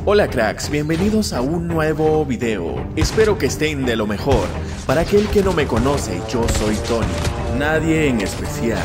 Hola cracks, bienvenidos a un nuevo video. Espero que estén de lo mejor. Para aquel que no me conoce, yo soy Tony, nadie en especial.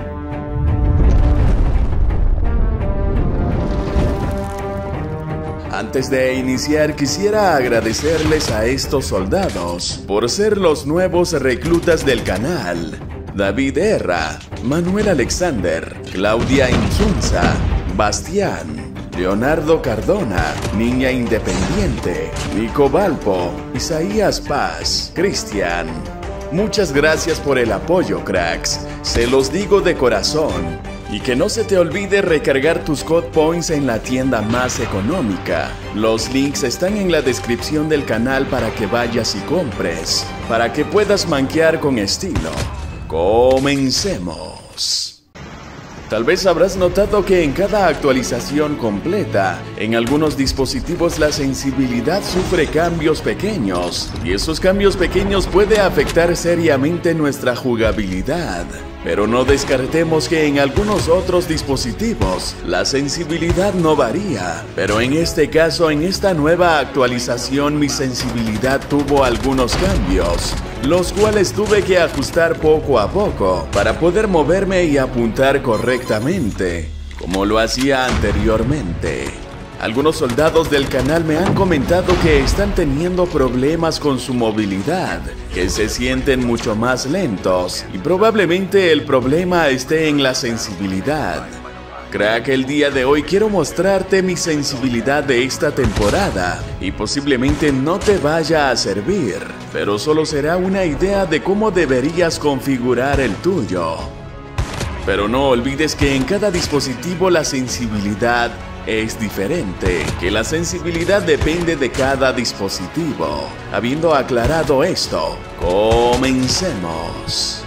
Antes de iniciar, quisiera agradecerles a estos soldados por ser los nuevos reclutas del canal. David Herra, Manuel Alexander, Claudia Insunza, Bastián, Leonardo Cardona, Niña Independiente, Nico Valpo, Isaías Paz, Cristian. Muchas gracias por el apoyo, cracks. Se los digo de corazón. Y que no se te olvide recargar tus code points en la tienda más económica. Los links están en la descripción del canal para que vayas y compres, para que puedas manquear con estilo. Comencemos. Tal vez habrás notado que en cada actualización completa, en algunos dispositivos la sensibilidad sufre cambios pequeños, y esos cambios pequeños pueden afectar seriamente nuestra jugabilidad. Pero no descartemos que en algunos otros dispositivos la sensibilidad no varía, pero en este caso, en esta nueva actualización, mi sensibilidad tuvo algunos cambios, los cuales tuve que ajustar poco a poco para poder moverme y apuntar correctamente, como lo hacía anteriormente. Algunos soldados del canal me han comentado que están teniendo problemas con su movilidad, que se sienten mucho más lentos, y probablemente el problema esté en la sensibilidad. Crack, el día de hoy quiero mostrarte mi sensibilidad de esta temporada, y posiblemente no te vaya a servir, pero solo será una idea de cómo deberías configurar el tuyo. Pero no olvides que en cada dispositivo la sensibilidad es diferente, que la sensibilidad depende de cada dispositivo. Habiendo aclarado esto, comencemos.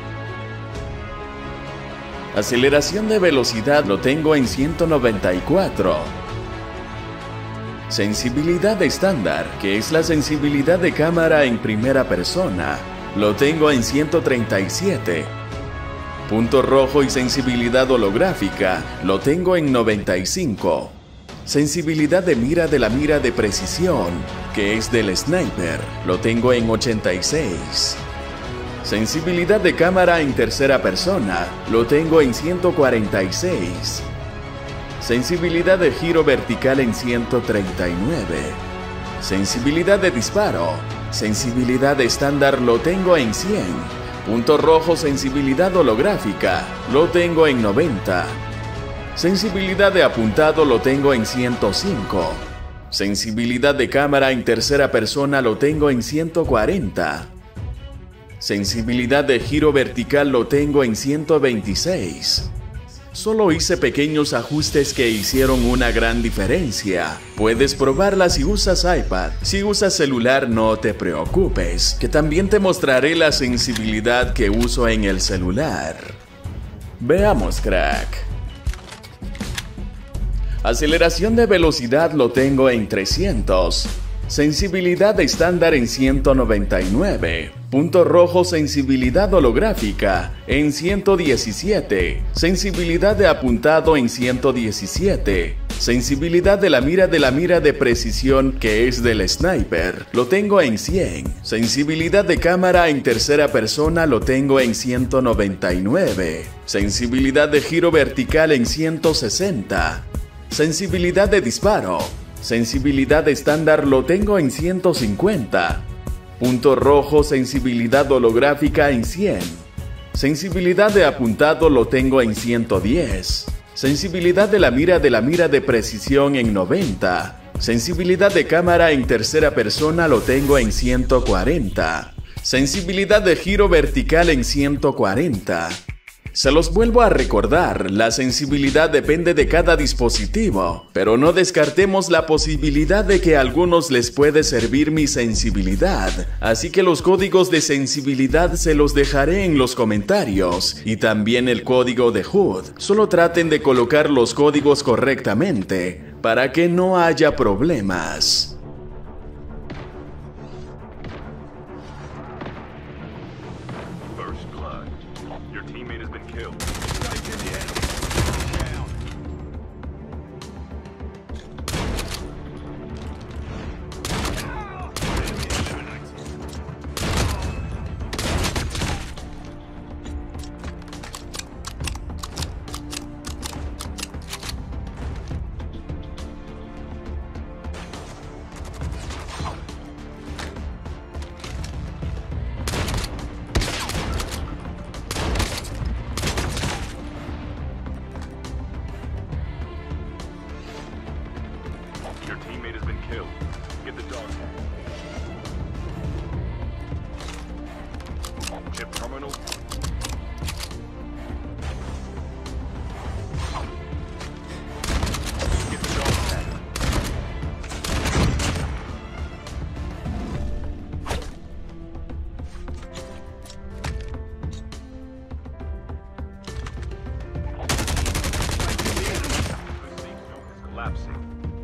Aceleración de velocidad lo tengo en 194. Sensibilidad estándar, que es la sensibilidad de cámara en primera persona, lo tengo en 137. Punto rojo y sensibilidad holográfica lo tengo en 95. Sensibilidad de mira de la mira de precisión, que es del sniper, lo tengo en 86. Sensibilidad de cámara en tercera persona lo tengo en 146. Sensibilidad de giro vertical en 139. Sensibilidad de disparo, sensibilidad estándar lo tengo en 100. Punto rojo sensibilidad holográfica lo tengo en 90. Sensibilidad de apuntado lo tengo en 105. Sensibilidad de cámara en tercera persona lo tengo en 140. Sensibilidad de giro vertical lo tengo en 126. Solo hice pequeños ajustes que hicieron una gran diferencia. Puedes probarla si usas iPad. Si usas celular, no te preocupes, que también te mostraré la sensibilidad que uso en el celular. Veamos, crack. Aceleración de velocidad lo tengo en 300. Sensibilidad estándar en 199. Punto rojo sensibilidad holográfica en 117. Sensibilidad de apuntado en 117. Sensibilidad de la mira de precisión, que es del sniper, lo tengo en 100. Sensibilidad de cámara en tercera persona lo tengo en 199. Sensibilidad de giro vertical en 160. Sensibilidad de disparo, sensibilidad estándar lo tengo en 150. Punto rojo sensibilidad holográfica en 100. Sensibilidad de apuntado lo tengo en 110. Sensibilidad de la mira de precisión en 90. Sensibilidad de cámara en tercera persona lo tengo en 140. Sensibilidad de giro vertical en 140. Se los vuelvo a recordar, la sensibilidad depende de cada dispositivo, pero no descartemos la posibilidad de que a algunos les puede servir mi sensibilidad, así que los códigos de sensibilidad se los dejaré en los comentarios, y también el código de HUD. Solo traten de colocar los códigos correctamente, para que no haya problemas. Chip terminal. Get the dog tag. Collapsing.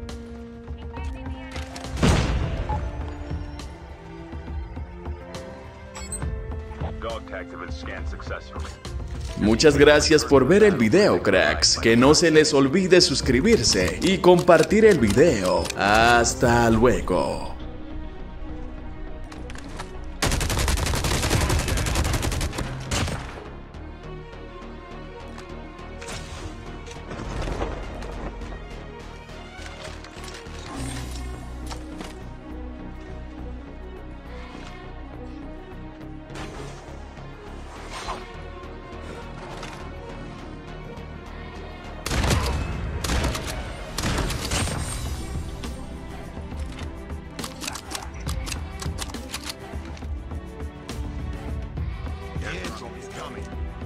Dog tags have been scanned successfully. Muchas gracias por ver el video, cracks. Que no se les olvide suscribirse y compartir el video. Hasta luego. He's coming.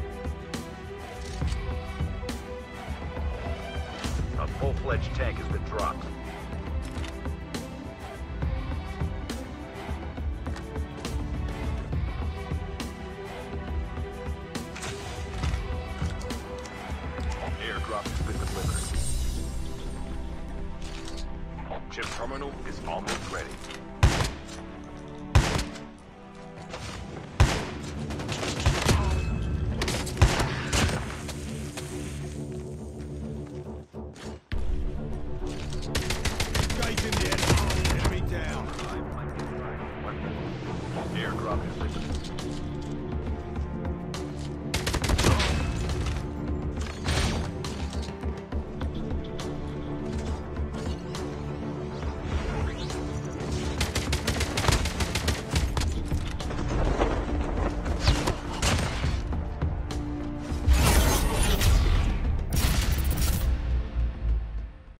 A full-fledged tank has been dropped. Airdrop has been delivered. Chip terminal is almost ready.